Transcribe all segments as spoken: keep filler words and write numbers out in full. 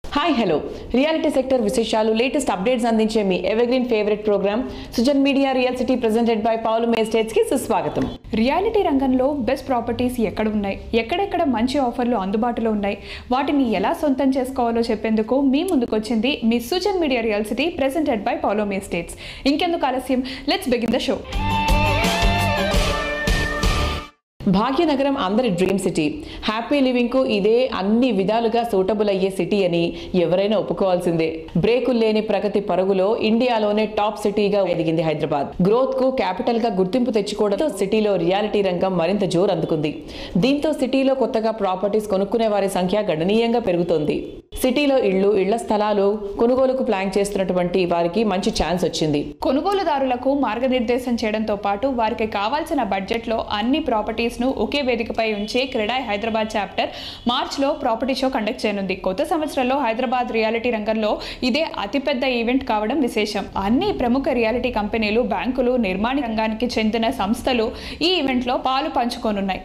Hi hello reality sector విశేషాలు latest updates అందించే మీ evergreen favourite programme Sujan media real city presented by Paulu estates కి సుస్వాగతం. రియాలిటీ రంగంలో బెస్ట్ ప్రాపర్టీస్ ఎక్కడ ఉన్నాయి, ఎక్కడెక్కడ మంచి ఆఫర్లు అందుబాటులో ఉన్నాయి, వాటిని ఎలా సొంతం చేసుకోవాలో చెప్పేందుకు మీ ముందుకు వచ్చింది మీ Sujan media real city presented by Paulu estates. ఇంకెందుకు ఆలస్యం, let's begin the show. Bhagyanagaram అందరి డ్రీమ్ సిటీ. హ్యాపీ లివింగ్ కు ఇదే అన్ని విధాలుగా సూటబుల్ అయ్యే సిటీ అని ఎవరైనా ఒప్పుకోవాల్సిందే. బ్రేకులు లేని ప్రగతి పరుగులో ఇండియాలోనే టాప్ సిటీగా ఎదిగింది హైదరాబాద్. గ్రోత్ కు క్యాపిటల్ గా గుర్తింపు తెచ్చుకోవడంతో సిటీలో రియాలిటీ రంగం మరింత జోరు అందుకుంది. దీంతో సిటీలో కొత్తగా ప్రాపర్టీస్ కొనుక్కునే వారి సంఖ్య గణనీయంగా పెరుగుతోంది. సిటీలో ఇళ్లు, ఇళ్ల స్థలాలు కొనుగోలుకు ప్లాన్ చేస్తున్నటువంటి వారికి మంచి ఛాన్స్ వచ్చింది. కొనుగోలుదారులకు మార్గనిర్దేశం చేయడంతో పాటు వారికి కావాల్సిన బడ్జెట్ లో అన్ని ప్రాపర్టీస్ ను ఒకే వేదికపై ఉంచి క్రెడాయ్ హైదరాబాద్ చాప్టర్ మార్చ్ లో ప్రాపర్టీ షో కండక్ట్ చేయనుంది. కొత్త సంవత్సరంలో హైదరాబాద్ రియాలిటీ రంగంలో ఇదే అతిపెద్ద ఈవెంట్ కావడం విశేషం. అన్ని ప్రముఖ రియాలిటీ కంపెనీలు, బ్యాంకులు, నిర్మాణ రంగానికి చెందిన సంస్థలు ఈ ఈవెంట్ లో పాలు పంచుకోనున్నాయి.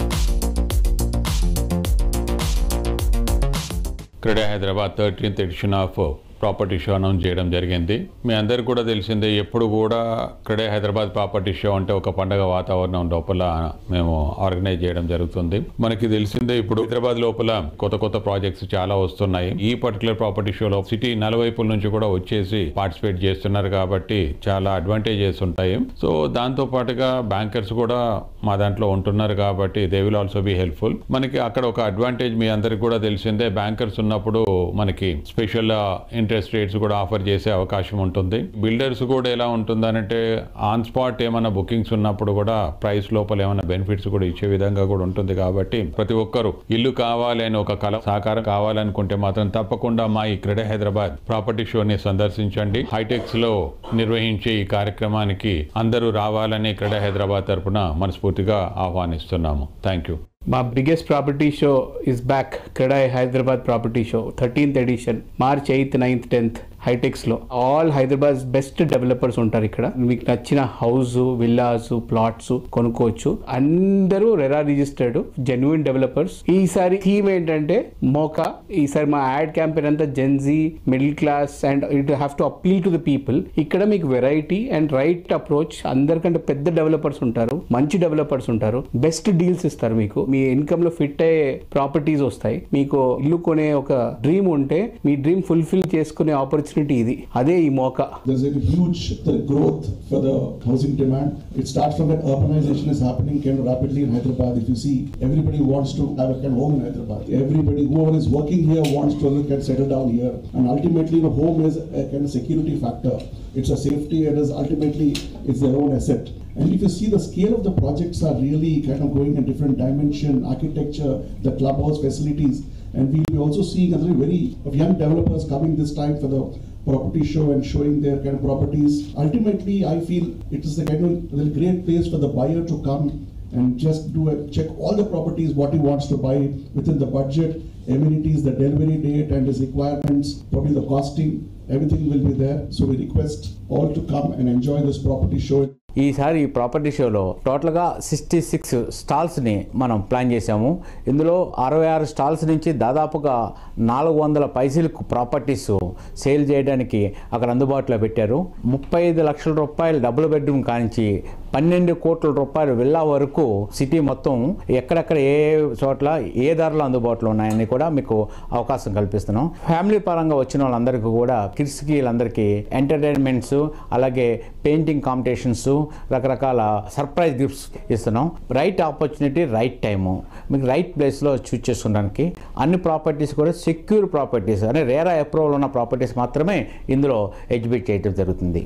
CREDAI Hyderabad thirteenth edition of property show announce చేయడం జరిగింది. మీ అందరికీ కూడా తెలిసిందే, ఎప్పుడు కూడా క్రెడాయ్ హైదరాబాద్ ప్రాపర్టీ షో అంటే ఒక పండగ వాతావరణం లోపల మేము ఆర్గనైజ్ చేయడం జరుగుతుంది. మనకి తెలిసిందే, ఇప్పుడు హైదరాబాద్ లోపల కొత్త కొత్త ప్రాజెక్ట్స్ చాలా వస్తున్నాయి. ఈ పర్టికులర్ ప్రాపర్టీ షోలో సిటీ నలువైపుల నుంచి కూడా వచ్చేసి పార్టిసిపేట్ చేస్తున్నారు కాబట్టి చాలా అడ్వాంటేజెస్ ఉంటాయి. సో దాంతో పాటుగా బ్యాంకర్స్ కూడా మా దాంట్లో ఉంటున్నారు కాబట్టి they will also be helpful. మనకి అక్కడ ఒక అడ్వాంటేజ్ మీ అందరికి కూడా తెలిసిందే, బ్యాంకర్స్ ఉన్నప్పుడు మనకి స్పెషల్ ఇంట్రెస్ట్ రేట్స్ కూడా ఆఫర్ చేసే అవకాశం ఉంటుంది. బిల్డర్స్ కూడా ఎలా ఉంటుందనంటే ఆన్ స్పాట్ ఏమైనా బుకింగ్స్ ఉన్నప్పుడు కూడా ప్రైస్ లోపల ఏమైనా బెనిఫిట్స్ కూడా ఇచ్చే విధంగా కూడా ఉంటుంది. కాబట్టి ప్రతి ఒక్కరు ఇల్లు కావాలి అని ఒక కళ సాకారం కావాలనుకుంటే మాత్రం తప్పకుండా మా ఈ క్రెడాయ్ హైదరాబాద్ ప్రాపర్టీ షోని సందర్శించండి. హైటెక్స్ లో నిర్వహించే ఈ కార్యక్రమానికి అందరూ రావాలని క్రెడాయ్ హైదరాబాద్ తరఫున మనస్ఫూర్తిగా ఆహ్వానిస్తున్నాము. Thank you. My biggest property show is back. Kredai Hyderabad Property Show, thirteenth edition, March eighth, ninth, tenth, Hitex లో ఆల్ హైదరాబాద్ బెస్ట్ డెవలపర్స్ ఉంటారు. ఇక్కడ మీకు నచ్చిన హౌస్, విల్లాస్, ప్లాట్స్ కొనుక్కోవచ్చు. అందరూ రెరా రిజిస్టర్డ్ జెన్యున్ డెవలపర్స్. ఈసారి థీమ్ ఏంటంటే మోకా. ఈసారి మా యాడ్ క్యాంపెయిన్ అంతా gen Z, middle class and it have to appeal to the people. ఇక్కడ మీకు వెరైటీ అండ్ రైట్ అప్రోచ్. అందరికంటే పెద్ద డెవలపర్స్ ఉంటారు, మంచి డెవలపర్స్ ఉంటారు, బెస్ట్ డీల్స్ ఇస్తారు. మీకు మీ ఇన్కమ్ లో ఫిట్ అయ్యే ప్రాపర్టీస్ వస్తాయి. మీకు ఇల్లు కొనే ఒక డ్రీమ్ ఉంటే మీ డ్రీమ్ ఫుల్ఫిల్ చేసుకునే ఆపర్చునిటీ ఇది. అదే ఈ మోకా. There's a huge growth for the housing demand. It starts from that urbanization is happening kind of rapidly in Hyderabad. If you see, everybody wants to have a kind of home in Hyderabad. Everybody, whoever is working here wants to look and settle down here. And ultimately, the home is a kind of security factor. It's a safety. It is ultimately it's their own asset. And if you see, the scale of the projects are really kind of going in different dimension, architecture, the clubhouse facilities. And we'll be also seeing a very young developers coming this time for the property show and showing their kind of properties. Ultimately, I feel it is the kind of the great place for the buyer to come and just do a check all the properties what he wants to buy within the budget, amenities, the delivery date and his requirements, probably the costing, everything will be there. So we request all to come and enjoy this property show. ఈసారి ఈ property షోలో టోటల్గా sixty six స్టాల్స్ని మనం plan చేశాము. ఇందులో అరవై ఆరు stalls నుంచి దాదాపుగా నాలుగు వందల పైసలకు ప్రాపర్టీస్ సేల్ చేయడానికి అక్కడ అందుబాటులో పెట్టారు. ముప్పై ఐదు లక్షల రూపాయలు డబుల్ బెడ్రూమ్ కానించి పన్నెండు కోట్ల రూపాయలు విల్లా వరకు సిటీ మొత్తం ఎక్కడెక్కడ ఏ చోట్ల ఏ ధరలు అందుబాటులో ఉన్నాయని కూడా మీకు అవకాశం కల్పిస్తున్నాం. ఫ్యామిలీ పరంగా వచ్చిన వాళ్ళందరికీ కూడా కిడ్స్కి వీళ్ళందరికీ ఎంటర్టైన్మెంట్స్, అలాగే పెయింటింగ్ కాంపిటీషన్స్, రకరకాల సర్ప్రైజ్ గిఫ్ట్స్ ఇస్తున్నాం. రైట్ ఆపర్చునిటీ, రైట్ టైము, మీకు రైట్ ప్లేస్లో చూస్ చేసుకోవడానికి. అన్ని ప్రాపర్టీస్ కూడా సెక్యూర్ ప్రాపర్టీస్ అంటే రేరా అప్రూవల్ ఉన్న ప్రాపర్టీస్ మాత్రమే ఇందులో ఎగ్జిబిట్ చేయడం జరుగుతుంది.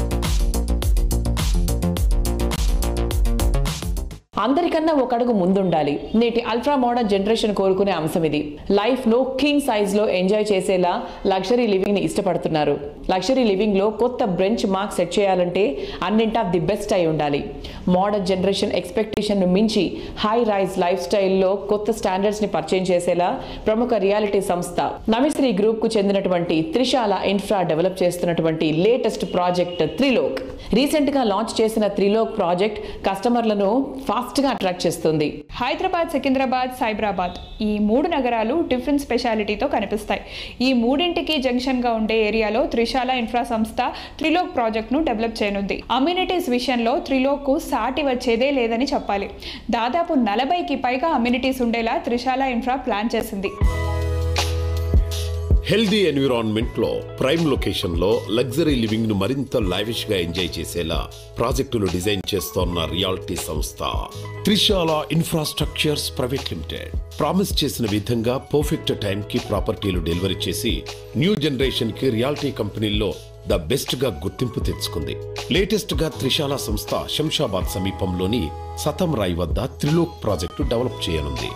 అందరికన్నా ఒక అడుగు ముందుండాలి. నేటి అల్ట్రా మోడర్న్ జనరేషన్ కోరుకునే అంశం ఇది. లైఫ్ లో కింగ్ సైజ్ లో ఎంజాయ్ చేసేలా లగ్జరీ లివింగ్ ని ఇష్టపడుతున్నారు. లగ్జరీ లివింగ్ లో కొత్త బెంచ్ మార్క్ సెట్ చేయాలంటే అన్నింటా ది బెస్ట్ అయి ఉండాలి. మోడర్న్ జనరేషన్ ఎక్స్పెక్టేషన్ ను మించి హై రైజ్ లైఫ్ స్టైల్లో కొత్త స్టాండర్డ్స్ ని పరిచయం చేసేలా ప్రముఖ రియాలిటీ సంస్థ నమిశ్రీ గ్రూప్ కు చెందినటువంటి త్రిశాల ఇన్ఫ్రా డెవలప్ చేస్తున్నటువంటి లేటెస్ట్ ప్రాజెక్ట్ త్రిలోక్. రీసెంట్ గా లాంచ్ చేసిన త్రిలోక్ ప్రాజెక్ట్ కస్టమర్లను ఫాస్ట్ ఫాస్ట్గా అట్రాక్ట్ చేస్తుంది. హైదరాబాద్, సికింద్రాబాద్, సైబరాబాద్ ఈ మూడు నగరాలు డిఫరెంట్ స్పెషాలిటీతో కనిపిస్తాయి. ఈ మూడింటికి జంక్షన్గా ఉండే ఏరియాలో త్రిశాల ఇన్ఫ్రా సంస్థ త్రిలోక్ ప్రాజెక్ట్ను డెవలప్ చేయనుంది. అమ్యూనిటీస్ విషయంలో త్రిలోక్కు సాటి వచ్చేదే లేదని చెప్పాలి. దాదాపు నలభైకి పైగా అమ్యూనిటీస్ ఉండేలా త్రిశాల ఇన్ఫ్రా ప్లాన్ చేసింది. హెల్దీ ఎన్విరాన్మెంట్ లో ప్రైమ్ లొకేషన్ లో లగ్జరీ లివింగ్ ను మరింత లావిష్ గా ఎంజాయ్ చేసేలా ప్రాజెక్టులు డిజైన్ చేస్తోన్న రియాలిటీ సంస్థ Trishala infrastructures private limited promise చేసిన విధంగా పర్ఫెక్ట్ టైం కి ప్రాపర్టీలు డెలివరీ చేసి న్యూ జనరేషన్ కి రియాలిటీ కంపెనీల్లో ద బెస్ట్ గా గుర్తింపు తెచ్చుకుంది. లేటెస్ట్ గా త్రిశాల సంస్థ శంషాబాద్ సమీపంలోని సతం రాయ్ వద్ద త్రిలోక్ ప్రాజెక్టు డెవలప్ చేయనుంది.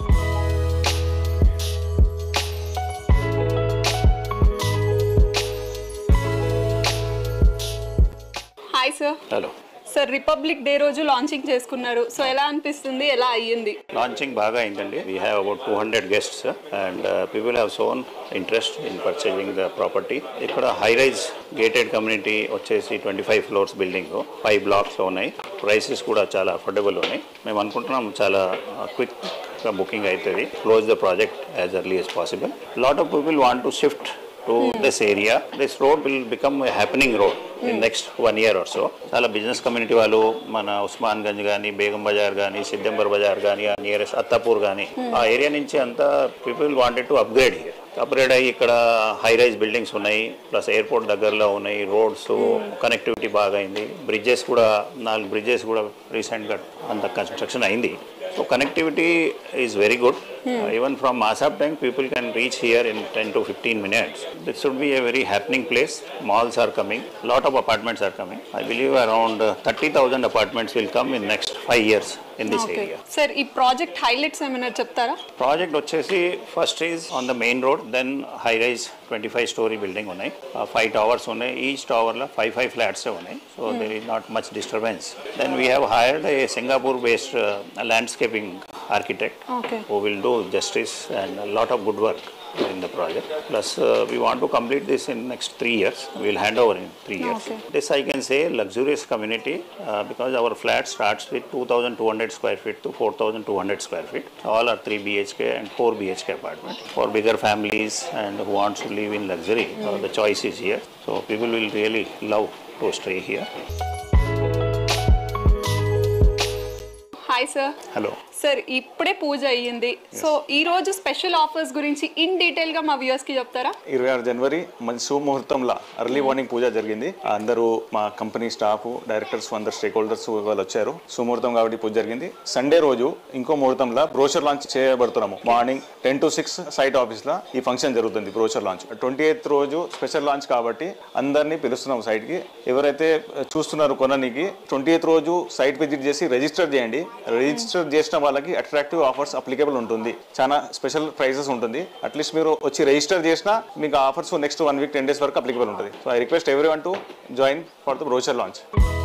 Hi sir. Hello sir, republic day రోజు లాంచింగ్ చేసుకున్నారు. సో ఎలా అనిపిస్తుంది, ఎలా అయ్యింది? లాంచింగ్ బాగా అయిందండి. We have about two hundred guests and people have shown interest in purchasing the property. ఇక్కడ హై రైజ్ గేటెడ్ కమ్యూనిటీ వచ్చేసి twenty five floors building five బ్లాక్స్లో ఉన్నాయి. ప్రైసెస్ కూడా చాలా అఫోర్డబుల్ ఉన్నాయి. మేము అనుకుంటున్నాం చాలా క్విక్ బుకింగ్ అవుతుంది. Close the project as early as possible. Lot of people want to shift to hmm. this area. This road will become a happening road hmm. in next one year or so. చాలా business community వాళ్ళు మన ఉస్మాన్ గంజ్ కానీ, బేగం బజార్ కానీ, సిద్దంబర్ బజార్ కానీ, ఆ nearest Attapur కానీ ఆ area నుంచి అంతా people wanted to upgrade here. Upgrade అయ్యి ఇక్కడ హై రైజ్ బిల్డింగ్స్ ఉన్నాయి, ప్లస్ ఎయిర్పోర్ట్ దగ్గరలో ఉన్నాయి, రోడ్స్ కనెక్టివిటీ బాగా అయింది. బ్రిడ్జెస్ కూడా నాలుగు బ్రిడ్జెస్ కూడా రీసెంట్గా అంత కన్స్ట్రక్షన్ అయింది. So connectivity is very good. Hmm. Uh, even from Mahaa tank, people can reach here in ten to fifteen minutes. This should be a very happening place. Malls are coming. Lot of apartments are coming. I believe around uh, thirty thousand apartments will come in next five years in this okay. area. Sir, ee project highlights emana cheptara? Project vachesi first is on the main road, then high rise twenty-five story building unnai. Uh, five towers unnai. Each tower la five five flats unnai. So hmm. there is not much disturbance. Then we have hired a Singapore based uh, landscaping architect okay. who will do justice and a lot of good work in the project. Plus uh, we want to complete this in next three years. We will hand over in three years. Okay. This I can say luxurious community uh, because our flat starts with two thousand two hundred square feet to four thousand two hundred square feet. All are three B H K and four B H K apartment. For bigger families and who wants to live in luxury, mm. uh, the choice is here. So people will really love to stay here. Hi sir. Hello. Sir, ఇప్పుడే పూజ అయ్యింది. So ఈ రోజు special offers గురించి in detail గా మా viewers కి చెప్తారా? ఇరవై ఆరు జనవరి మంచి శుభముహూర్తంలో ఎర్లీ మార్నింగ్ పూజ జరిగింది. అందరూ మా కంపెనీ స్టాఫ్, డైరెక్టర్స్, అందరు స్టేక్ హోల్డర్స్ వాళ్ళు వచ్చారు. సుముహూర్తం కాబట్టి పూజ జరిగింది. సండే రోజు ఇంకో ముహూర్తంలో బ్రోషర్ లాంచ్ చేయబడుతున్నాము. Morning ten to six site office లో ఈ ఫంక్షన్ జరుగుతుంది. బ్రోషర్ లాంచ్ ట్వంటీ ఎయిత్ రోజు స్పెషల్ లాంచ్ కాబట్టి అందరినీ పిలుస్తున్నాము సైట్ కి. ఎవరైతే చూస్తున్నారు కొననికి ట్వంటీ ఎయిత్ రోజు సైట్ విజిట్ చేసి రిజిస్టర్ చేయండి. రిజిస్టర్ చేసిన వాళ్ళకి అట్రాక్టివ్ ఆఫర్స్ అప్లికేబుల్ ఉంటుంది. చాలా స్పెషల్ ప్రైజెస్ ఉంటుంది. అట్లీస్ట్ మీరు వచ్చి రిజిస్టర్ చేసినా మీకు offers next one week ten days వరకు అప్లికేబుల్ ఉంటుంది. So I request everyone to join for the brochure launch.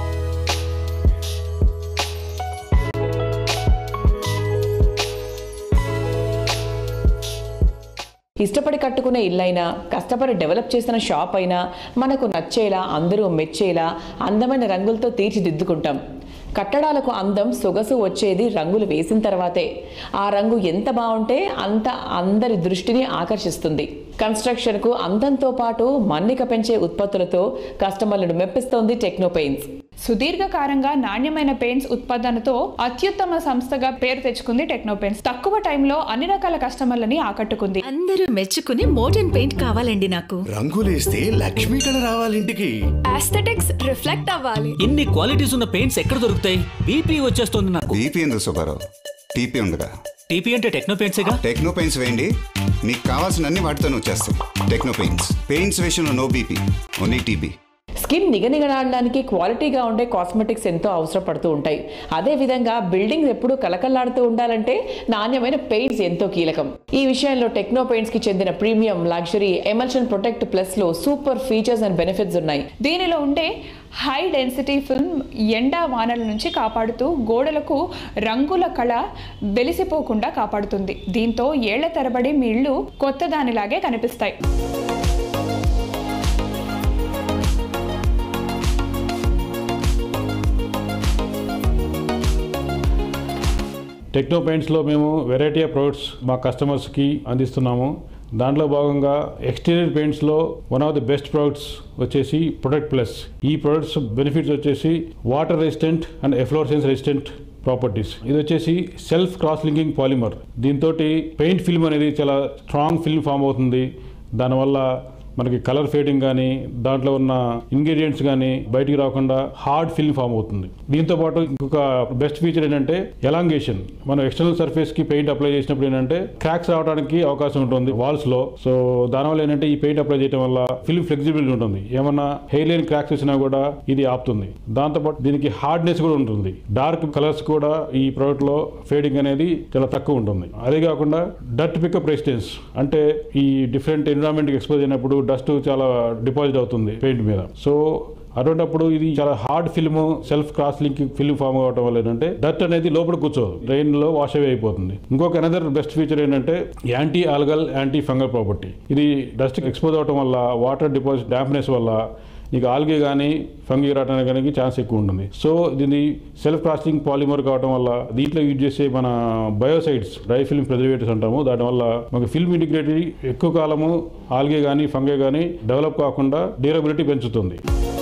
ఇష్టపడి కట్టుకునే ఇల్లైనా, కష్టపడి డెవలప్ చేసిన షాప్ అయినా మనకు నచ్చేలా, అందరూ మెచ్చేలా అందమైన రంగులతో తీర్చిదిద్దుకుంటాం. కట్టడాలకు అందం, సొగసు వచ్చేది రంగులు వేసిన తర్వాతే. ఆ రంగు ఎంత బాగుంటే అంత అందరి దృష్టిని ఆకర్షిస్తుంది. కన్స్ట్రక్షన్కు అందంతో పాటు మన్నిక పెంచే ఉత్పత్తులతో కస్టమర్లను మెప్పిస్తోంది టెక్నో పెయింట్స్. సుదీర్ఘకాలంగా నాణ్యమైన పెయింట్స్ ఉత్పాదనతో అత్యుత్తమ సంస్థగా పేరు తెచ్చుకుంది టెక్నో పెయింట్స్. తక్కువ టైంలో అన్ని రకాల కస్టమర్లని ఆకట్టుకుంది. అందరూ మెచ్చుకుని మోడర్న్ పెయింట్ కావాలండి నాకు. రంగులేస్తే లక్ష్మీ కళ రావాలింటికి. ఆస్థెటిక్స్ రిఫ్లెక్ట్ అవ్వాలి. ఇన్ని క్వాలిటీస్ ఉన్న పెయింట్స్ ఎక్కడ దొరుకుతాయి? బీపీ వచ్చేస్తుంది నాకు. బీపీ ఎందుకు సుబ్బారావు? టీపీ ఉందిగా. టీపీ అంటే టెక్నో పెయింట్సేగా. టెక్నో పెయింట్స్ వేయండి, మీకు కావాల్సిన అన్ని వాటితో వచ్చేస్తాయి. Techno paints. పెయింట్స్ విషయంలో no BP, only TB. Skin నిగనిగలాడడానికి క్వాలిటీగా ఉండే కాస్మెటిక్స్ ఎంతో అవసరపడుతూ ఉంటాయి. అదేవిధంగా బిల్డింగ్స్ ఎప్పుడూ కలకల్లాడుతూ ఉండాలంటే నాణ్యమైన పెయింట్స్ ఎంతో కీలకం. ఈ విషయంలో టెక్నో పెయింట్స్ కి చెందిన premium, luxury emulsion protect plus లో సూపర్ ఫీచర్స్ అండ్ బెనిఫిట్స్ ఉన్నాయి. దీనిలో ఉండే హై డెన్సిటీ ఫిల్మ్ ఎండా వానల నుంచి కాపాడుతూ గోడలకు రంగుల కళ వెలిసిపోకుండా కాపాడుతుంది. దీంతో ఏళ్ల తరబడి మీ ఇళ్ళు కొత్త దానిలాగే కనిపిస్తాయి. టెక్నో పెయింట్స్లో మేము వెరైటీ ఆఫ్ ప్రొడక్ట్స్ మా కస్టమర్స్కి అందిస్తున్నాము. దాంట్లో భాగంగా ఎక్స్టీరియర్ పెయింట్స్లో one of the best products వచ్చేసి ప్రొడక్ట్ ప్లస్. ఈ ప్రొడక్ట్స్ బెనిఫిట్స్ వచ్చేసి water resistant and efflorescence resistant properties. ఇది వచ్చేసి సెల్ఫ్ క్రాస్ లింకింగ్ పాలిమర్. దీంతో పెయింట్ ఫిల్మ్ అనేది చాలా స్ట్రాంగ్ ఫిల్మ్ ఫామ్ అవుతుంది. దానివల్ల మనకి కలర్ ఫేడింగ్ కానీ దాంట్లో ఉన్న ఇంగ్రీడియంట్స్ కానీ బయటికి రాకుండా హార్డ్ ఫిల్మ్ ఫామ్ అవుతుంది. దీంతో పాటు ఇంకొక బెస్ట్ ఫీచర్ ఏంటంటే ఎలాంగేషన్. మనం ఎక్స్టర్నల్ సర్ఫేస్ కి పెయింట్ అప్లై చేసినప్పుడు ఏంటంటే క్రాక్స్ రావడానికి అవకాశం ఉంటుంది వాల్స్ లో. సో దానివల్ల ఏంటంటే ఈ పెయింట్ అప్లై చేయడం వల్ల ఫిల్మ్ ఫ్లెక్సిబిలిటీ ఉంటుంది. ఏమన్నా హెయిర్ లైన్ క్రాక్స్ వచ్చినా కూడా ఇది ఆపుతుంది. దాంతోపాటు దీనికి హార్డ్నెస్ కూడా ఉంటుంది. డార్క్ కలర్స్ కూడా ఈ ప్రోడక్ట్ లో ఫేడింగ్ అనేది చాలా తక్కువ ఉంటుంది. అదే కాకుండా డర్ట్ పికప్ రెసిస్టెన్స్, అంటే ఈ డిఫరెంట్ ఎన్విరాన్మెంట్ ఎక్స్పోజ్ అయినప్పుడు డస్ట్ చాలా డిపాజిట్ అవుతుంది పెయింట్ మీద. సో అటువంటిప్పుడు ఇది చాలా hard film, self cross link film form అవడం వల్ల ఏంటంటే డస్ట్ అనేది లోపల కూర్చోదు, డ్రైన్ లో వాష్ అవే అయిపోతుంది. ఇంకొక అనదర్ బెస్ట్ ఫీచర్ ఏంటంటే anti algal anti fungal property. ఇది డస్ట్ ఎక్స్పోజ్ అవడం వల్ల వాటర్ డిపాజిట్ డాంప్నెస్ వల్ల నీకు ఆల్గే కానీ ఫంగి రావడానికి కానీ ఛాన్స్ ఎక్కువ ఉంటుంది. సో దీన్ని సెల్ఫ్ క్రాస్టింగ్ పాలిమర్ కావడం వల్ల దీంట్లో యూజ్ చేసే మన బయోసైడ్స్, డ్రై ఫిల్మ్ ప్రిజర్వేటివ్స్ అంటాము, దాని వల్ల మనకు ఫిల్మ్ ఇంటిగ్రిటీ ఎక్కువ కాలము ఆల్గే కానీ ఫంగే కానీ డెవలప్ కాకుండా డ్యూరబిలిటీ పెంచుతుంది.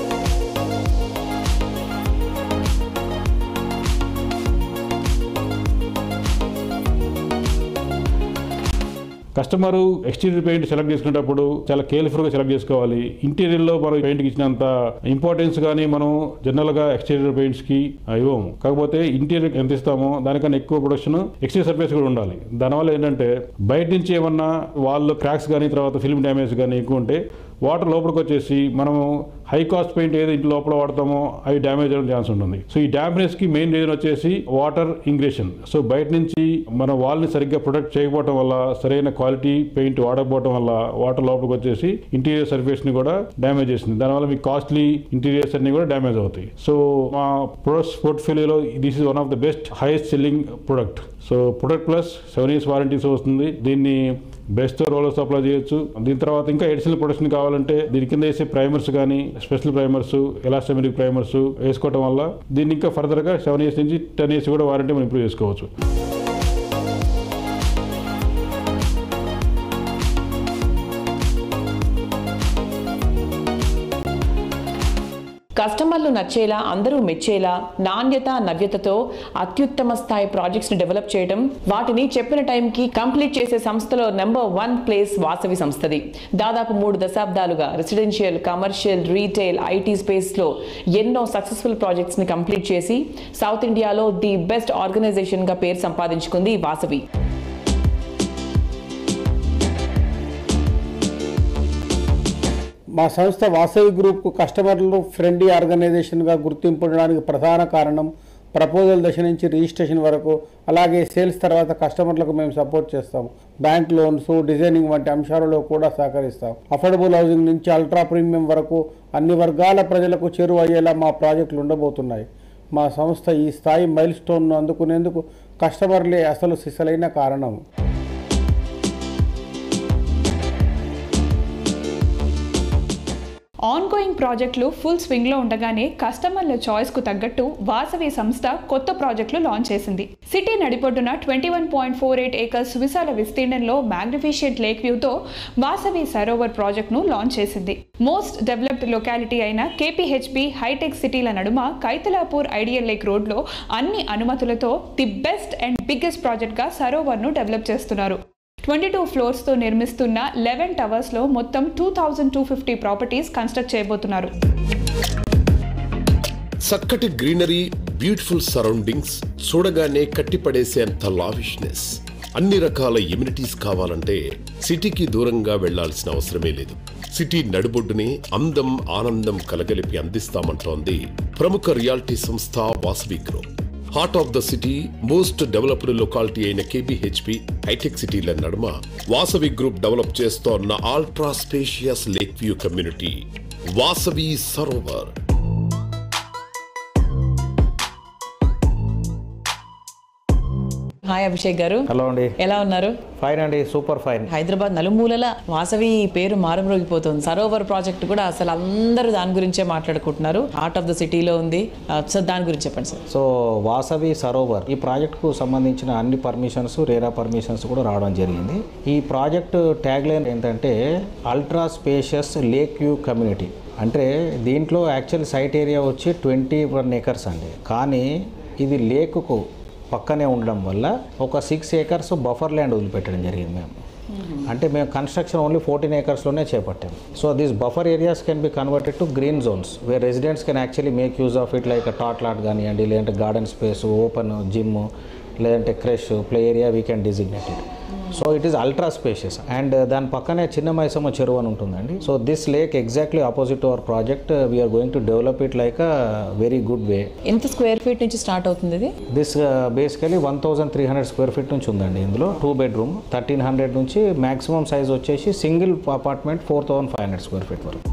కస్టమరు ఎక్స్టీరియర్ పెయింట్ సెలెక్ట్ చేసుకునేటప్పుడు చాలా కేర్ఫుల్గా సెలెక్ట్ చేసుకోవాలి. ఇంటీరియర్లో మనం పెయింట్కి ఇచ్చినంత ఇంపార్టెన్స్ కానీ మనం జనరల్గా ఎక్స్టీరియర్ పెయింట్స్కి ఇవ్వము. కాకపోతే ఇంటీరియర్ ఎంత ఇస్తామో దానికన్నా ఎక్కువ ప్రొడక్షన్ ఎక్స్టీరియర్ సర్ఫేస్ కూడా ఉండాలి. దానివల్ల ఏంటంటే బయట నుంచి ఏమన్నా వాళ్ళు క్రాక్స్ కానీ తర్వాత ఫిల్మ్ డ్యామేజ్ కానీ ఎక్కువ ఉంటే వాటర్ లోపలికి వచ్చేసి మనము హై కాస్ట్ పెయింట్ ఏది ఇంటి లోపల వాడతామో అవి డ్యామేజ్ అయ్యే ఛాన్స్ ఉంటుంది. సో ఈ డ్యామేజ్ కి మెయిన్ రీజన్ వచ్చేసి వాటర్ ఇంగ్రేషన్. సో బయట నుంచి మన వాల్ని సరిగ్గా ప్రొటెక్ట్ చేయకపోవడం వల్ల, సరైన క్వాలిటీ పెయింట్ వాడకపోవడం వల్ల వాటర్ లోపలికి వచ్చేసి ఇంటీరియర్ సర్ఫేస్ ని కూడా డ్యామేజ్ చేస్తుంది. దానివల్ల మీ కాస్ట్లీ ఇంటీరియర్స్ అన్ని కూడా డ్యామేజ్ అవుతాయి. సో మా ప్రొడక్ట్స్ పోర్ట్ఫోలియోలో this is one of the best highest selling product. So product plus seven years warranties వస్తుంది. దీన్ని బెస్ట్ రోలర్స్ అప్లై చేయొచ్చు. దీని తర్వాత ఇంకా ఎడిషనల్ ప్రొడక్షన్ కావాలంటే దీని కింద వేసే ప్రైమర్స్ కానీ స్పెషల్ ప్రైమర్స్, ఎలాస్టోమెరిక్ ప్రైమర్స్ వేసుకోవడం వల్ల దీన్ని ఇంకా ఫర్దర్గా సెవెన్ ఇయర్స్ నుంచి టెన్ ఇయర్స్ కూడా వారంటీ మనం ఇంప్రూవ్ చేసుకోవచ్చు. కస్టమర్లు నచ్చేలా, అందరూ మెచ్చేలా నాణ్యత నవ్యతతో అత్యుత్తమ స్థాయి ప్రాజెక్ట్స్ ని డెవలప్ చేయడం, వాటిని చెప్పిన టైంకి కంప్లీట్ చేసే సంస్థలో నెంబర్ వన్ ప్లేస్ వాసవి సంస్థది. దాదాపు మూడు దశాబ్దాలుగా residential, commercial, retail, IT space లో ఎన్నో సక్సెస్ఫుల్ ప్రాజెక్ట్స్ ని కంప్లీట్ చేసి సౌత్ ఇండియాలో ది బెస్ట్ ఆర్గనైజేషన్ గా పేరు సంపాదించుకుంది వాసవి. మా సంస్థ వాసవి గ్రూప్కు కస్టమర్లు ఫ్రెండ్లీ ఆర్గనైజేషన్గా గుర్తింపు ఉండడానికి ప్రధాన కారణం ప్రపోజల్ దశ నుంచి రిజిస్ట్రేషన్ వరకు, అలాగే సేల్స్ తర్వాత కస్టమర్లకు మేము సపోర్ట్ చేస్తాము. బ్యాంక్ లోన్స్, డిజైనింగ్ వంటి అంశాలలో కూడా సహకరిస్తాం. అఫోర్డబుల్ హౌసింగ్ నుంచి అల్ట్రా ప్రీమియం వరకు అన్ని వర్గాల ప్రజలకు చేరువయ్యేలా మా ప్రాజెక్టులు ఉండబోతున్నాయి. మా సంస్థ ఈ స్థాయి మైల్ స్టోన్ను అందుకునేందుకు కస్టమర్లే అసలు సిసలైన కారణం. ఆన్గోయింగ్ ప్రాజెక్టులు ఫుల్ స్వింగ్లో ఉండగానే కస్టమర్ల చాయిస్కు తగ్గట్టు వాసవి సంస్థ కొత్త ప్రాజెక్టులు లాంచ్ చేసింది. సిటీ నడిపొడ్డున twenty one point four eight acres విశాల విస్తీర్ణంలో మ్యాగ్నిఫిషియంట్ లేక్ వ్యూతో వాసవి సరోవర్ ప్రాజెక్టును లాంచ్ చేసింది. మోస్ట్ డెవలప్డ్ లొకాలిటీ అయిన కేపీహెచ్బి హైటెక్ సిటీల నడుమ కైతలాపూర్ ఐడియల్ లేక్ రోడ్లో అన్ని అనుమతులతో ది బెస్ట్ అండ్ బిగ్గెస్ట్ ప్రాజెక్ట్గా సరోవర్ను డెవలప్ చేస్తున్నారు. ట్వంటీ టూ ఫ్లోర్స్తో నిర్మిస్తున్న లెవెన్ టవర్స్లో మొత్తం two thousand two fifty properties construct చేయబోతున్నారు. చక్కటి గ్రీనరీ, బ్యూటిఫుల్ సరౌండింగ్స్, చూడగానే కట్టిపడేసేంత లావిష్నెస్, అన్ని రకాల ఎమ్యూనిటీస్ కావాలంటే సిటీకి దూరంగా వెళ్లాల్సిన అవసరమే లేదు. సిటీ నడుబొడ్డునే అందం, ఆనందం కలగలిపి అందిస్తామంటోంది ప్రముఖ రియాలిటీ సంస్థ Vasavi group. Heart of the city, most developed locality అయిన కేబీహెచ్పి హైటెక్ సిటీల నడుమ వాసవి గ్రూప్ డెవలప్ చేస్తోన్న ultra spacious lake view community Vasavi Sarovar. Hi Abhishek garu. Hello అండి. ఎలా ఉన్నారు? ఫైన్ అండి, సూపర్ ఫైన్. హైదరాబాద్ నలుమూలల వాసవి పేరు మారుమ్రోగిపోతుంది. సరోవర్ ప్రాజెక్ట్ కూడా అసలు అందరూ దాని గురించే మాట్లాడుకుంటున్నారు. హార్ట్ ఆఫ్ ద సిటీలో ఉంది. సో దాని గురించి చెప్పండి సార్. సో వాసవి సరోవర్ ఈ ప్రాజెక్టుకు సంబంధించిన అన్ని పర్మిషన్స్, రేరా పర్మిషన్స్ కూడా రావడం జరిగింది. ఈ ప్రాజెక్టు ట్యాగ్ లైన్ ఏంటంటే ultra spacious lake view community. అంటే దీంట్లో యాక్చువల్ సైట్ ఏరియా వచ్చి ట్వంటీ వన్ ఏకర్స్ అండి. కానీ ఇది లేకుకు పక్కనే ఉండడం వల్ల ఒక సిక్స్ ఏకర్స్ బఫర్ ల్యాండ్ వదిలిపెట్టడం జరిగింది మేము. అంటే మేము కన్స్ట్రక్షన్ ఓన్లీ ఫోర్టీన్ ఏకర్స్లోనే చేపట్టాము. So these buffer areas can be converted to green zones where residents can actually make use of it like tot lot కానివ్వండి, లేదంటే గార్డెన్ స్పేస్, ఓపెన్ జిమ్, లేదంటే creche, play area we can designate it. So it is ultra spacious. And దాని పక్కనే చిన్న మైసమ్మ చెరువు అని ఉంటుందండి. So this lake exactly opposite to our project. We're going to develop it like a very good way. ఎంత square feet నుంచి start అవుతుంది ఇది? This basically one thousand three hundred square feet నుంచి ఉందండి. ఇందులో టూ బెడ్రూమ్ థర్టీన్ హండ్రెడ్ నుంచి maximum size వచ్చేసి single apartment four thousand five hundred square feet వరకు.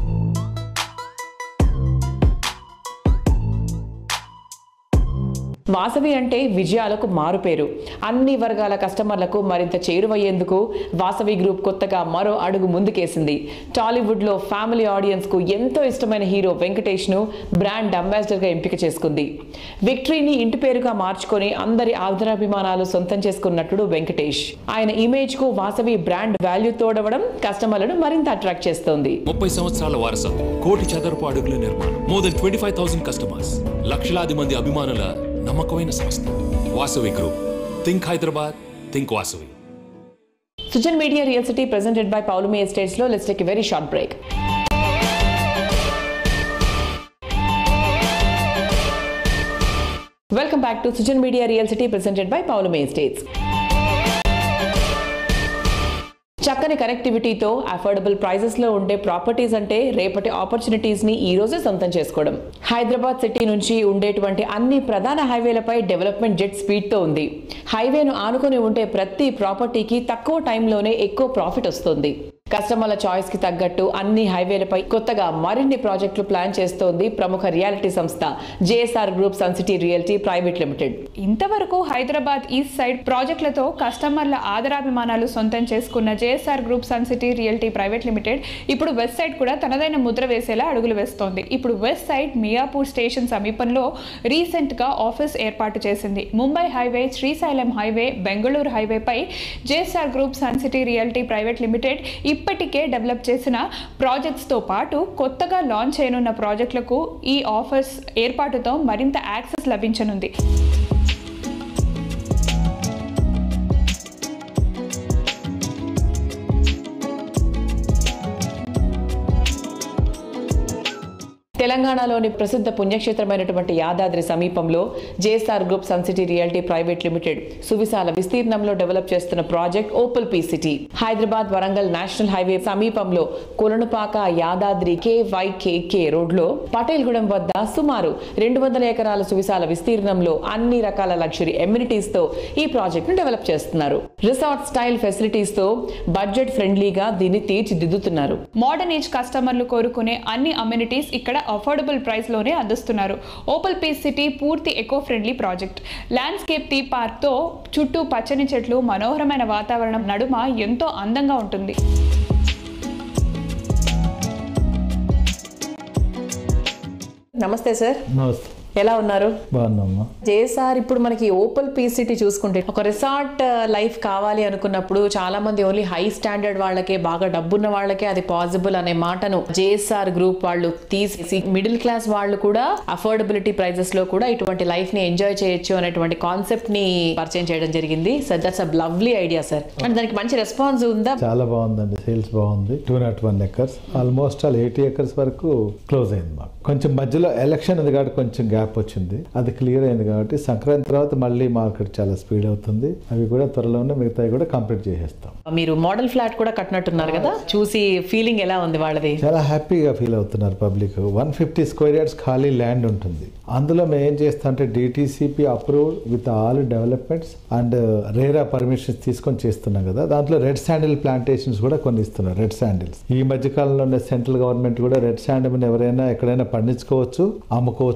వాసవి అంటే విజయాలకు మారుపేరు. అన్ని వర్గాల కస్టమర్లకు మరింత చేరువయ్యేందుకు వాసవి గ్రూప్ కొత్తగా మరో అడుగు ముందుకేసింది. టాలీవుడ్లో ఫ్యామిలీ ఆడియన్స్కు ఎంతో ఇష్టమైన హీరో వెంకటేష్ను బ్రాండ్ అంబాసిడర్గా ఎంపిక చేసుకుంది. విక్టరీని ఇంటి పేరుగా మార్చుకొని అందరి ఆదరాభిమానాలు సొంతం చేసుకున్న నటుడు వెంకటేష్. ఆయన ఇమేజ్కు వాసవి బ్రాండ్ వాల్యూ తోడవడం కస్టమర్లను మరింత అట్రాక్ట్ చేస్తోంది. ముప్పై సంవత్సరాల వారసత్వం, కోటి చదరపు అడుగుల నిర్మాణం, more than twenty five thousand customers, లక్షలాది మంది అభిమానుల నమ్మకమైన సంస్థ Vasavi group. Think Hyderabad, think Vasavi. Sujan media real city presented by Paulumi Estates లో let's take a very short break. Welcome back to Sujan Media Real City presented by Paulumi Estates. చక్కని కనెక్టివిటీతో affordable prices లో ఉండే properties అంటే రేపటి ఆపర్చునిటీస్ ని ఈ రోజే సొంతం చేసుకోవడం. హైదరాబాద్ సిటీ నుంచి ఉండేటువంటి అన్ని ప్రధాన హైవేలపై డెవలప్మెంట్ జెట్ స్పీడ్ తో ఉంది. హైవేను ఆనుకొని ఉండే ప్రతి ప్రాపర్టీకి తక్కువ టైంలోనే ఎక్కువ ప్రాఫిట్ వస్తుంది. కస్టమర్ల చాయిస్ కి తగ్గట్టు అన్ని హైవేలపై కొత్తగా మరిన్ని ప్రాజెక్టులు ప్లాన్ చేస్తోంది ప్రముఖ రియాలిటీ సంస్థ JSR group sun city realty private limited. ఇంతవరకు హైదరాబాద్ ఈస్ట్ సైడ్ ప్రాజెక్టులతో కస్టమర్ల ఆదరాభిమానాలు సొంతం చేసుకున్న JSR group sun city realty private limited ఇప్పుడు వెస్ట్ సైడ్ కూడా తనదైన ముద్ర వేసేలా అడుగులు వేస్తోంది. ఇప్పుడు వెస్ట్ సైడ్ మియాపూర్ స్టేషన్ సమీపంలో రీసెంట్ గా ఆఫీస్ ఏర్పాటు చేసింది. ముంబై హైవే, శ్రీశైలం హైవే, బెంగళూరు హైవేపై JSR group sun city realty private limited ఇప్పటికే డెవలప్ చేసిన ప్రాజెక్ట్స్తో పాటు కొత్తగా లాంచ్ చేయనున్న ప్రాజెక్టులకు ఈ ఆఫర్స్ ఏర్పాటుతో మరింత యాక్సెస్ లభించనుంది. తెలంగాణలోని ప్రసిద్ధ పుణ్యక్షేత్రమైనటువంటి యాదాద్రి సమీపంలో JSR group sun city reality private limited సువిశాల విస్తీర్ణంలో డెవలప్ చేస్తున్న project opal P city. Hyderabad Warangal national highway సమీపంలో కొలనుపాక యాదాద్రి కేవైకేకే రోడ్లో పటేల్గూడెం వద్ద సుమారు రెండు వందల ఎకరాల సువిశాల విస్తీర్ణంలో అన్ని రకాల లగ్జరీ ఎమ్యూనిటీస్ తో ఈ ప్రాజెక్ట్ ను డెవలప్ చేస్తున్నారు. రిసార్ట్ స్టైల్ ఫెసిలిటీస్ తో బడ్జెట్ ఫ్రెండ్లీగా దీన్ని తీర్చిదిద్దుతున్నారు. మోడర్న్ ఏజ్ కస్టమర్లు కోరుకునే అన్ని అమ్యూనిటీస్ ఇక్కడ అఫోర్డబుల్ ప్రైస్ లోనే అందిస్తున్నారు. ఓపల్ పీస్ సిటీ పూర్తి eco friendly project. Landscape theme park తో చుట్టూ పచ్చని చెట్లు, మనోహరమైన వాతావరణం నడుమ ఎంతో అందంగా ఉంటుంది. నమస్తే సార్. నమస్తే. ఎలా ఉన్నారు? బాగున్నామ్మా. జేఎస్ఆర్ ఇప్పుడు మనకి ఓపల్ పీ సిటీ చూసుకుంటే ఒక రిసార్ట్ లైఫ్ కావాలి అనుకున్నప్పుడు చాలా మంది ఓన్లీ హై స్టాండర్డ్ వాళ్ళకే, బాగా డబ్బున్న వాళ్ళకే అది పాసిబుల్ అనే మాటను జేఎస్ఆర్ గ్రూప్ వాళ్ళు తీసేసి మిడిల్ క్లాస్ వాళ్ళు కూడా అఫోర్డబిలిటీ ప్రైజెస్ లో కూడా ఇటువంటి లైఫ్ ని ఎంజాయ్ చేయొచ్చు అనేటువంటి కాన్సెప్ట్ ని పరిచయం చేయడం జరిగింది. Sir that's a lovely idea sir. అంటే దానికి మంచి రెస్పాన్స్ ఉందా? చాలా బాగుందండి, సేల్స్ బాగుంది. Two not one acres almost all eighty acres వరకు క్లోజ్ అయింది. మాకు కొంచెం మధ్యలో ఎలక్షన్ ఉంది కాబట్టి కొంచెం గ్యాప్ వచ్చింది, అది క్లియర్ అయింది కాబట్టి సంక్రాంతి తర్వాత మళ్ళీ మార్కెట్ చాలా స్పీడ్ అవుతుంది. అవి కూడా త్వరలోనే మిగతాయి కూడా కంప్లీట్ చేసేస్తాం. మీరు మోడల్ ఫ్లాట్ కూడా కట్టినట్టున్నారు కదా, చూసి ఫీలింగ్ ఎలా ఉంది వాళ్ళది? చాలా హ్యాపీగా ఫీల్ అవుతున్నారు public. One fifty square yards ఖాళీ ల్యాండ్ ఉంటుంది. అందులో మేము ఏం చేస్తాం అంటే DTCP approved with all developments and RERA permissions తీసుకొని చేస్తున్నాం కదా. దాంట్లో రెడ్ శాండిల్ ప్లాంటేషన్స్ కూడా కొన్ని ఇస్తున్నారు. రెడ్ శాండిల్స్ ఈ మధ్య కాలంలో సెంట్రల్ గవర్నమెంట్ కూడా రెడ్ శాండిల్ ఎవరైనా ఎక్కడైనా పండించుకోవచ్చు, అమ్ముకోవచ్చు అని కొత్త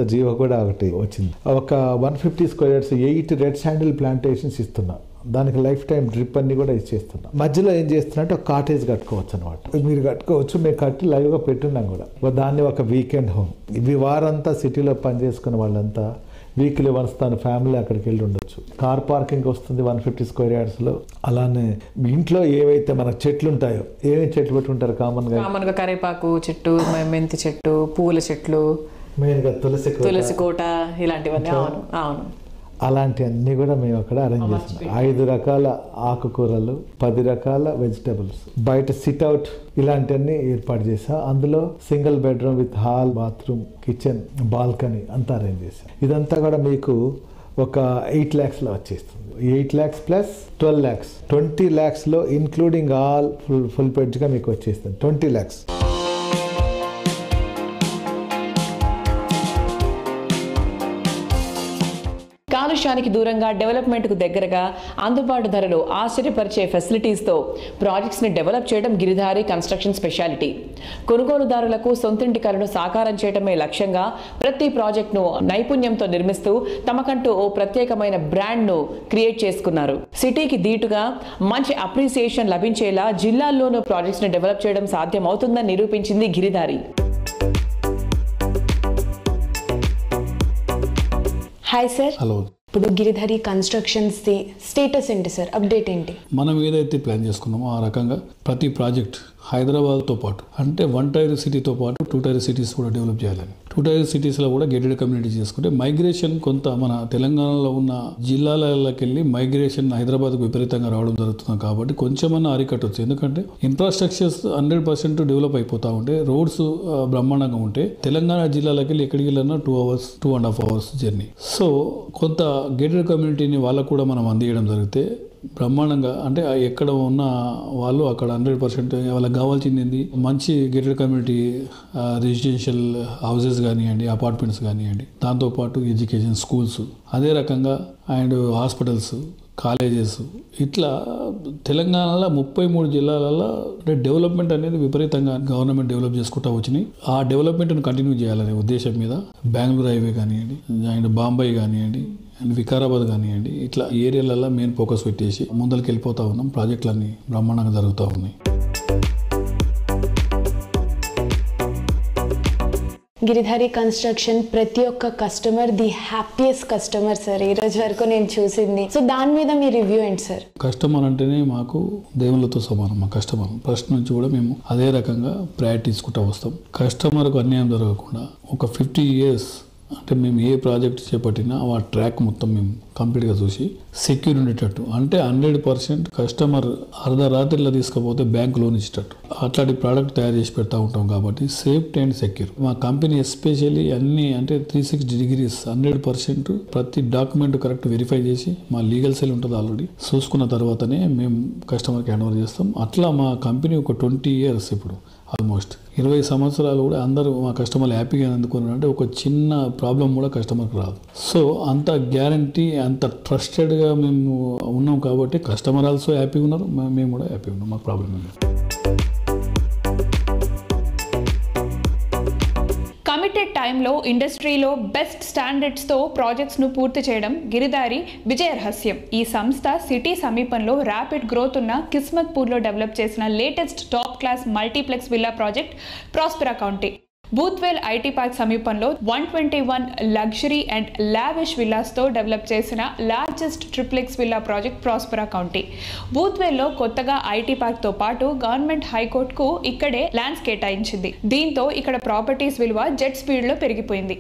కొత్త జీవో కూడా ఒకటి వచ్చింది. ఒక one fifty square yards eight red sandal plantations ఇస్తున్నా. దానికి లైఫ్ టైం డ్రిప్ అన్ని కూడా ఇచ్చేస్తున్నాం. మధ్యలో ఏం చేస్తున్నట్టు ఒక కాటేజ్ కట్టుకోవచ్చు అనమాట. మీరు కట్టుకోవచ్చు, మేము కట్టి లైవ్గా పెట్టున్నాం కూడా. దాన్ని ఒక వీకెండ్ హోమ్. ఇవి వారంతా సిటీలో పనిచేసుకున్న వాళ్ళంతా వీక్లీ వన్స్ తన ఫ్యామిలీ అక్కడికి వెళ్ళి ఉండొచ్చు. కార్ పార్కింగ్ వస్తుంది వన్ ఫిఫ్టీ స్క్వేర్ యార్డ్స్లో. అలానే ఇంట్లో ఏవైతే మనకు చెట్లు ఉంటాయో, ఏమేమి చెట్లు పెట్టుకుంటారు కామన్గా? కామన్గా కరివేపాకు చెట్టు, మెంతి చెట్టు, పూల చెట్లు, మెయిన్గా తులసి తులసి కోట, ఇలాంటివన్నీ. అవును అవును అలాంటి అన్నీ కూడా మేము అక్కడ అరేంజ్ చేస్తున్నాం. ఐదు రకాల ఆకుకూరలు, పది రకాల వెజిటబుల్స్, బయట సిట్అవుట్ ఇలాంటివన్నీ ఏర్పాటు చేసాం. అందులో single bedroom with hall, bathroom, kitchen, balcony అంతా అరేంజ్ చేసాం. ఇదంతా కూడా మీకు ఒక ఎయిట్ ల్యాక్స్లో వచ్చేస్తుంది. Eight lakhs plus twelve lakhs twenty ల్యాక్స్లో ఇన్క్లూడింగ్ ఆల్ ఫుల్ ఫుల్ పెడ్జ్గా మీకు వచ్చేస్తుంది ట్వంటీ ల్యాక్స్. కాలుష్యానికి దూరంగా, డెవలప్మెంట్కు దగ్గరగా, అందుబాటు ధరలో ఆశ్చర్యపరిచే ఫెసిలిటీస్తో ప్రాజెక్ట్స్ని డెవలప్ చేయడం గిరిధారి కన్స్ట్రక్షన్ స్పెషాలిటీ. కొనుగోలుదారులకు సొంతింటి కలను సాకారం చేయడమే లక్ష్యంగా ప్రతి ప్రాజెక్ట్ను నైపుణ్యంతో నిర్మిస్తూ తమకంటూ ఓ ప్రత్యేకమైన బ్రాండ్ను క్రియేట్ చేసుకున్నారు. సిటీకి దీటుగా మంచి అప్రిసియేషన్ లభించేలా జిల్లాల్లోనూ ప్రాజెక్ట్స్ని డెవలప్ చేయడం సాధ్యమవుతుందని నిరూపించింది గిరిధారి. Hi sir. హలో. ఇప్పుడు గిరిధారి కన్స్ట్రక్షన్స్ ది స్టేటస్ ఏంటి సార్, అప్డేట్ ఏంటి? మనం ఏదైతే ప్లాన్ చేసుకున్నామో ఆ రకంగా ప్రతి ప్రాజెక్ట్ హైదరాబాద్తో పాటు, అంటే వన్ టైర్ సిటీతో పాటు టూ టైర్ సిటీస్ కూడా డెవలప్ చేయాలని. టూ టైర్ సిటీస్లో కూడా గేటెడ్ కమ్యూనిటీ చేసుకుంటే మైగ్రేషన్ కొంత మన తెలంగాణలో ఉన్న జిల్లాలకి వెళ్ళి మైగ్రేషన్ హైదరాబాద్కు విపరీతంగా రావడం జరుగుతుంది. కాబట్టి కొంచెమన్నా అరికట్టవచ్చు. ఎందుకంటే ఇన్ఫ్రాస్ట్రక్చర్స్ హండ్రెడ్ పర్సెంట్ డెవలప్ అయిపోతూ ఉంటే, రోడ్స్ బ్రహ్మాండంగా ఉంటే తెలంగాణ జిల్లాలకి వెళ్ళి ఎక్కడికి వెళ్ళినా two hours two and half hours journey. So కొంత గేటెడ్ కమ్యూనిటీని వాళ్ళకు కూడా మనం అందించడం జరిగితే బ్రహ్మాండంగా, అంటే ఎక్కడ ఉన్న వాళ్ళు అక్కడ హండ్రెడ్ పర్సెంట్ వాళ్ళకి కావాల్సింది ఏంది, మంచి గేటెడ్ కమ్యూనిటీ రెసిడెన్షియల్ హౌసెస్ కానివ్వండి, అపార్ట్మెంట్స్ కానివ్వండి, దాంతోపాటు ఎడ్యుకేషన్, స్కూల్స్, అదే రకంగా అండ్ హాస్పిటల్స్, కాలేజెస్, ఇట్లా తెలంగాణలో ముప్పై మూడు జిల్లాలలో డెవలప్మెంట్ అనేది విపరీతంగా గవర్నమెంట్ డెవలప్ చేసుకుంటూ వచ్చినాయి. ఆ డెవలప్మెంట్ను కంటిన్యూ చేయాలనే ఉద్దేశం మీద బెంగళూరు హైవే కానివ్వండి, అండ్ బాంబే కానివ్వండి, అండ్ వికారాబాద్ కానివ్వండి, ఇట్లా ఏరియాలలో మెయిన్ ఫోకస్ పెట్టేసి ముందరికి వెళ్ళిపోతూ ఉన్నాం. ప్రాజెక్టులన్నీ బ్రహ్మాండంగా జరుగుతూ ఉన్నాయి. గిరిధారి కన్స్ట్రక్షన్ ప్రతి ఒక్క customer the happiest customer sir ఈ రోజు వరకు నేను చూసింది. సో దాని మీద మీ రివ్యూ ఏంటి సార్? కస్టమర్ అంటేనే మాకు దేవుళ్ళతో సమానం. మా కస్టమర్ ఫస్ట్ నుంచి కూడా మేము అదే రకంగా ప్రయారిటీ తీసుకుంటూ వస్తాం. కస్టమర్కు అన్యాయం జరగకుండా ఒక ఫిఫ్టీ ఇయర్స్ అంటే మేము ఏ ప్రాజెక్ట్ చేపట్టినా ఆ ట్రాక్ మొత్తం మేము కంప్లీట్గా చూసి సెక్యూర్ ఉండేటట్టు, అంటే హండ్రెడ్ పర్సెంట్ కస్టమర్ అర్ధరాత్రిలో తీసుకపోతే బ్యాంక్ లోన్ ఇచ్చేటట్టు అట్లాంటి ప్రోడక్ట్ తయారు చేసి పెడతా ఉంటాం. కాబట్టి సేఫ్టీ అండ్ సెక్యూర్ మా కంపెనీ ఎస్పెషల్లీ అన్ని అంటే three sixty degrees hundred percent ప్రతి డాక్యుమెంట్ కరెక్ట్ వెరిఫై చేసి మా లీగల్ సెల్ ఉంటుంది ఆల్రెడీ చూసుకున్న తర్వాతనే మేము కస్టమర్కి హ్యాండ్ ఓవర్ చేస్తాం. అట్లా మా కంపెనీ ఒక ట్వంటీ ఇయర్స్ ఇప్పుడు ఆల్మోస్ట్ ఇరవై సంవత్సరాలు కూడా అందరూ మా కస్టమర్లు హ్యాపీగా అందుకున్నారు. అంటే ఒక చిన్న ప్రాబ్లం కూడా కస్టమర్కి రాదు. సో అంత గ్యారంటీ, అంత ట్రస్టెడ్గా మేము ఉన్నాం కాబట్టి కస్టమర్ ఆల్సో హ్యాపీగా ఉన్నారు, మేము కూడా హ్యాపీగా ఉన్నాం. మాకు ప్రాబ్లం లేదు. కమిటెడ్ టైంలో ఇండస్ట్రీలో బెస్ట్ స్టాండర్డ్స్తో ప్రాజెక్ట్స్ను పూర్తి చేయడం గిరిధారి విజయ రహస్యం. ఈ సంస్థ సిటీ సమీపంలో ర్యాపిడ్ గ్రోత్ ఉన్న కిస్మత్పూర్లో డెవలప్ చేసిన latest top class multiplex villa project Prospera County. Budvel IT park సమీపంలో one twenty one luxury and lavish విల్లాస్తో డెవలప్ చేసిన largest triplex villa project Prospera County. బూత్వెల్లో కొత్తగా ఐటీ పార్క్తో పాటు గవర్నమెంట్ హైకోర్టుకు ఇక్కడే ల్యాండ్స్ కేటాయించింది. దీంతో ఇక్కడ ప్రాపర్టీస్ విలువ జెట్ స్పీడ్లో పెరిగిపోయింది.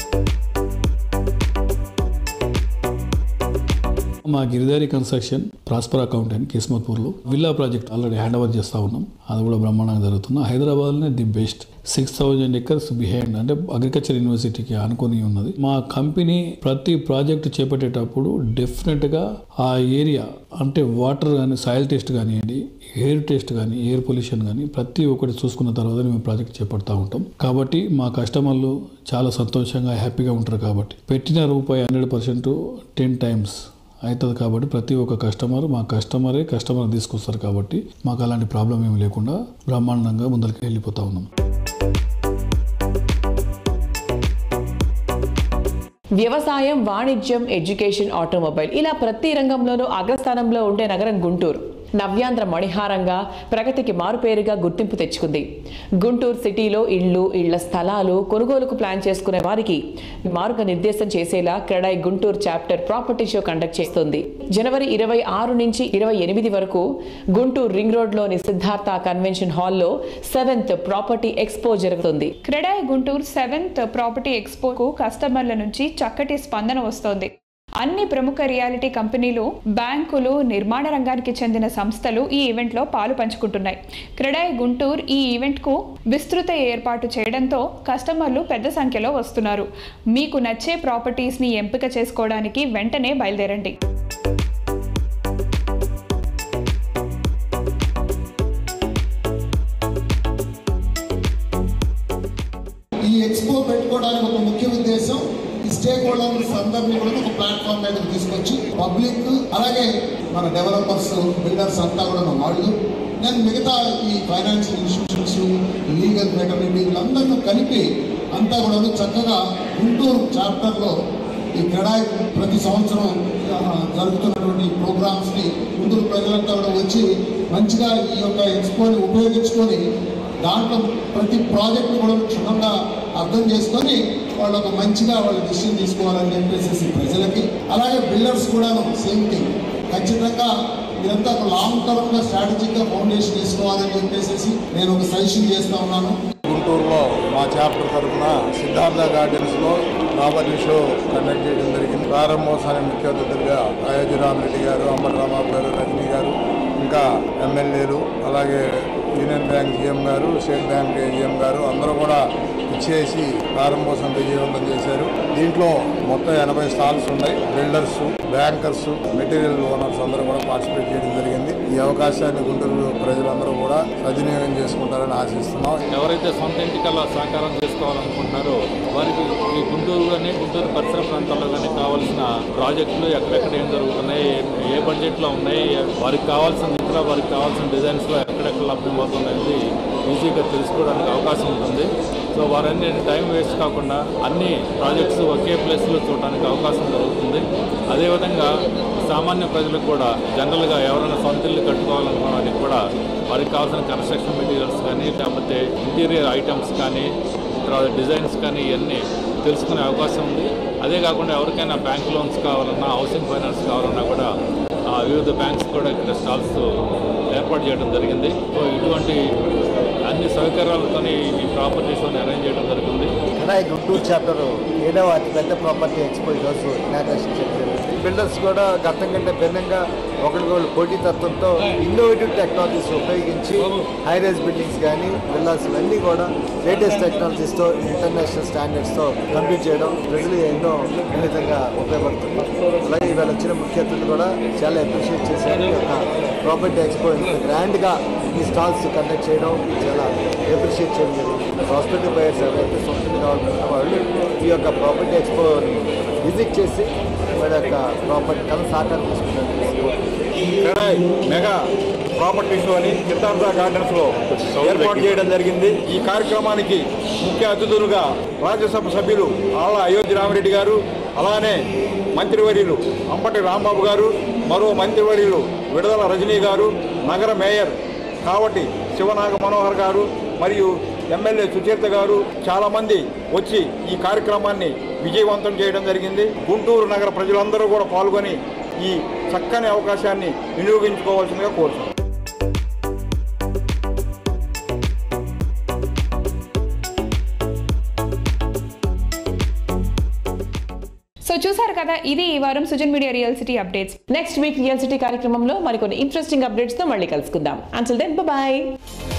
మా గిరిధారి కన్స్ట్రక్షన్ ప్రాస్పెరా అకౌంట్ అని కిస్మత్పూర్లో villa project already hand over చేస్తూ ఉన్నాం. అది కూడా బ్రహ్మాండంగా జరుగుతుంది. హైదరాబాద్లోనే the best six thousand acres behind అంటే అగ్రికల్చర్ యూనివర్సిటీకి అనుకుని ఉన్నది. మా కంపెనీ ప్రతి ప్రాజెక్ట్ చేపట్టేటప్పుడు డెఫినెట్గా ఆ ఏరియా అంటే వాటర్ కానీ, సాయిల్ టెస్ట్ కానివ్వండి, ఎయిర్ టెస్ట్ కానీ, ఎయిర్ పొల్యూషన్ కానీ ప్రతి ఒక్కటి చూసుకున్న తర్వాత మేము ప్రాజెక్ట్ చేపడతా ఉంటాం. కాబట్టి మా కస్టమర్లు చాలా సంతోషంగా హ్యాపీగా ఉంటారు. కాబట్టి పెట్టిన రూపాయి హండ్రెడ్ పర్సెంట్ టెన్ టైమ్స్ అవుతుంది. కాబట్టి ప్రతి ఒక్క కస్టమర్ మా కస్టమరే కస్టమర్ తీసుకొస్తారు. కాబట్టి మాకు అలాంటి ప్రాబ్లం ఏమి లేకుండా బ్రహ్మాండంగా ముందరికి వెళ్ళిపోతూ ఉన్నాం. వ్యవసాయం, వాణిజ్యం, ఎడ్యుకేషన్, ఆటోమొబైల్ ఇలా ప్రతి రంగంలోనూ అగ్రస్థానంలో ఉండే నగరం గుంటూరు నవ్యాంధ్ర మణిహారంగా ప్రగతికి మారుపేరుగా గుర్తింపు తెచ్చుకుంది. గుంటూరు సిటీలో ఇళ్లు, ఇళ్ల స్థలాలు కొనుగోలుకు ప్లాన్ చేసుకునే వారికి మార్గ నిర్దేశం చేసేలా CREDAI Guntur chapter property show conduct చేస్తుంది. జనవరి ఇరవై ఆరు నుంచి ఇరవై ఎనిమిది వరకు గుంటూరు రింగ్ రోడ్ లోని సిద్ధార్థ కన్వెన్షన్ హాల్లో సెవెంత్ ప్రాపర్టీ ఎక్స్పో జరుగుతుంది. క్రెడాయ్ గుంటూరు సెవెంత్ ప్రాపర్టీ ఎక్స్పోకు కస్టమర్ల నుంచి చక్కటి స్పందన వస్తోంది. అన్ని ప్రముఖ రియాలిటీ కంపెనీలు, బ్యాంకులు, నిర్మాణ రంగానికి చెందిన సంస్థలు ఈ ఈవెంట్లో పాలు పంచుకుంటున్నాయి. క్రెడాయ్ గుంటూరు ఈ ఈవెంట్కు విస్తృత ఏర్పాటు చేయడంతో కస్టమర్లు పెద్ద సంఖ్యలో వస్తున్నారు. మీకు నచ్చే ప్రాపర్టీస్ని ఎంపిక చేసుకోవడానికి వెంటనే బయలుదేరండి. ఈ ఎక్స్పో పెట్టుకోవడానికి ఒక ముఖ్య ఉద్దేశం ఈ స్టేక్ హోల్డర్స్ అందరినీ కూడా ఒక ప్లాట్ఫామ్ మీద తీసుకొచ్చి పబ్లిక్ అలాగే మన డెవలపర్స్, బిల్డర్స్ అంతా కూడా వాళ్ళు నేను మిగతా ఈ ఫైనాన్షియల్ ఇన్స్టిట్యూషన్స్, లీగల్ ఫ్రెటర్నిటీ వీళ్ళందరినీ కలిపి అంతా కూడా చక్కగా గుంటూరు చాప్టర్లో ఈ క్రెడాయ్ ప్రతి సంవత్సరం జరుగుతున్నటువంటి ప్రోగ్రామ్స్ని గుంటూరు ప్రజలంతా కూడా వచ్చి మంచిగా ఈ యొక్క ఎక్స్పోని ఉపయోగించుకొని దాంట్లో ప్రతి ప్రాజెక్ట్ని కూడా క్షుణ్ణంగా అర్థం చేసుకొని వాళ్ళు ఒక మంచిగా వాళ్ళు డిసిషన్ తీసుకోవాలని చెప్పేసి ప్రజలకి, అలాగే బిల్డర్స్ కూడా సేమ్ థింగ్ ఖచ్చితంగా ఇదంతా ఒక లాంగ్ టర్మ్గా స్ట్రాటజిక్గా ఫౌండేషన్ వేసుకోవాలని చెప్పేసి నేను ఒక సజెషన్ చేస్తూ ఉన్నాను. గుంటూరులో మా చాప్టర్ తరఫున సిద్ధార్థ గార్డెన్స్లో ప్రాపర్టీ షో కండక్ట్ చేయడం జరిగింది. ప్రారంభోత్సవానికి ముఖ్య అతిథులుగా అయోధ్య రామరెడ్డి గారు, అంబటి రాంబాబు గారు, రజనీ గారు, ఇంకా ఎమ్మెల్యేలు, అలాగే యూనియన్ బ్యాంక్ జీఎం గారు, స్టేట్ బ్యాంక్ జీఎం గారు అందరూ కూడా ఇచ్చేసి ప్రారంభోత్సవం విజయవంతం చేశారు. దీంట్లో మొత్తం ఎనభై స్టాల్స్ ఉన్నాయి. బిల్డర్స్, బ్యాంకర్స్, మెటీరియల్ ఓనర్స్ అందరూ కూడా పార్టిసిపేట్ చేయడం జరిగింది. ఈ అవకాశాన్ని గుంటూరు ప్రజలందరూ కూడా సద్వినియోగం చేసుకుంటారని ఆశిస్తున్నాం. ఎవరైతే సొంత ఇంటికల్లా సహకారం చేసుకోవాలనుకుంటున్నారో వారికి ఈ గుంటూరులోనే, గుంటూరు పరిసర ప్రాంతాల్లో కానీ కావాల్సిన ప్రాజెక్టులు ఎక్కడెక్కడ ఏం జరుగుతున్నాయి, ఏ బడ్జెట్లో ఉన్నాయి, వారికి కావాల్సిన దిక్కులో, వారికి కావాల్సిన డిజైన్స్లో ఎక్కడెక్కడ లభ్యమవుతుంది ఈజీగా తెలుసుకోవడానికి అవకాశం ఉంటుంది. సో వారన్నీ టైం వేస్ట్ కాకుండా అన్ని ప్రాజెక్ట్స్ ఒకే ప్లేస్లో చూడడానికి అవకాశం జరుగుతుంది. అదేవిధంగా సామాన్య ప్రజలకు కూడా జనరల్గా ఎవరైనా సొంత ఇల్లు కట్టుకోవాలనుకున్న వారికి కూడా వారికి కావాల్సిన కన్స్ట్రక్షన్ మెటీరియల్స్ కానీ, లేకపోతే ఇంటీరియర్ ఐటమ్స్ కానీ, తర్వాత డిజైన్స్ కానీ ఇవన్నీ తెలుసుకునే అవకాశం ఉంది. అదే కాకుండా ఎవరికైనా బ్యాంక్ లోన్స్ కావాలన్నా, హౌసింగ్ ఫైనాన్స్ కావాలన్నా కూడా వివిధ బ్యాంక్స్ కూడా ఇక్కడ స్టాల్స్ ఏర్పాటు చేయడం జరిగింది. సో ఇటువంటి అన్ని సౌకర్యాలతో ఈ ప్రాపర్టీ షోని అరేంజ్ చేయడం జరిగింది. క్రెడాయ్ గుంటూరు చాప్టర్ ఏడవ అతిపెద్ద ప్రాపర్టీ ఎక్స్పో ఈరోజు ఇనాగ్రేషన్ చేయడం జరిగింది. బిల్డర్స్ కూడా గతం కంటే భిన్నంగా ఒకరికొకరు పోటీతత్వంతో ఇన్నోవేటివ్ టెక్నాలజీస్ ఉపయోగించి హై రైజ్ బిల్డింగ్స్ కానీ, విల్లాస్ ఇవన్నీ కూడా లేటెస్ట్ టెక్నాలజీస్తో, ఇంటర్నేషనల్ స్టాండర్డ్స్తో కంప్లీట్ చేయడం ప్రజలు ఎన్నో విధంగా ఉపయోగపడుతుంది. అలాగే ఇవాళ వచ్చిన ముఖ్య అతిథులు కూడా చాలా అప్రిషియేట్ చేశారు. ఈ యొక్క ప్రాపర్టీ ఎక్స్పో ఇంత గ్రాండ్గా ఈ స్టాల్స్ కండక్ట్ చేయడం చాలా అప్రిషియేట్ చేయడం జరిగింది. హాస్పిటల్ బయర్స్ ఎవరైతే సొంతం కావాలనుకున్న వాళ్ళు ఈ యొక్క ప్రాపర్టీ ఎక్స్పోని విజిట్ చేసి వాళ్ళ యొక్క ప్రాపర్టీ కళ సాకారం చేసుకున్నారు. క్రెడాయ్ మెగా ప్రాపర్టీ షోని సిద్ధార్థ గార్డెన్స్లో ఏర్పాటు చేయడం జరిగింది. ఈ కార్యక్రమానికి ముఖ్య అతిథులుగా రాజ్యసభ సభ్యులు ఆళ్ళ అయోధ్య రామరెడ్డి గారు, అలానే మంత్రివర్యులు అంబటి రాంబాబు గారు, మరో మంత్రివర్యులు విడుదల రజనీ గారు, నగర మేయర్ కావటి శివనాగ మనోహర్ గారు మరియు ఎమ్మెల్యే సుచరిత గారు చాలామంది వచ్చి ఈ కార్యక్రమాన్ని విజయవంతం చేయడం జరిగింది. గుంటూరు నగర ప్రజలందరూ కూడా పాల్గొని ఈ చక్కని అవకాశాన్ని వినియోగించుకోవాల్సిందిగా కోరుతున్నాను. సో చూసారు కదా, ఇది ఈ వారం Sujan media real city updates. Next week real city కార్యక్రమంలో మరికొన్ని ఇంట్రెస్టింగ్ అప్డేట్స్ తో మళ్ళీ కలుసుకుందాం. Until then bye by.